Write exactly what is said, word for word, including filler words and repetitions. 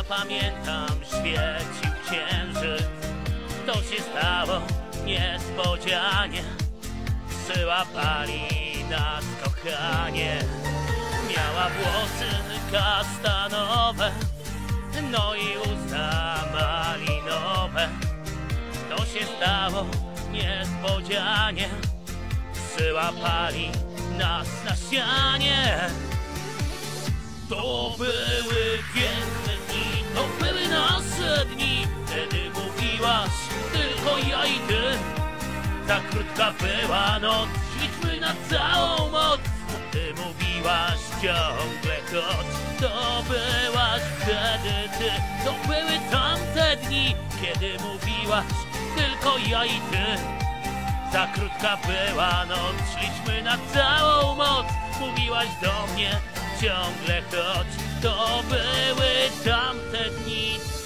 pamiętam, świecił księżyc. To się stało niespodzianie. Przyłapali nas, kochanie. Miała włosy kastanowe, no i usta malinowe. To się stało niespodzianie. Przyłapali nas na ścianie. To były piękne dni, to były nasze dni. Wtedy mówiłaś tylko ja i ty. Ta krótka była noc, szliśmy na całą moc. Ty mówiłaś ciągle chodź. To byłaś wtedy ty. To były tamte dni, kiedy mówiłaś tylko ja i ty. Za krótka była noc, szliśmy na całą moc. Mówiłaś do mnie ciągle chodź. To były tamte dni.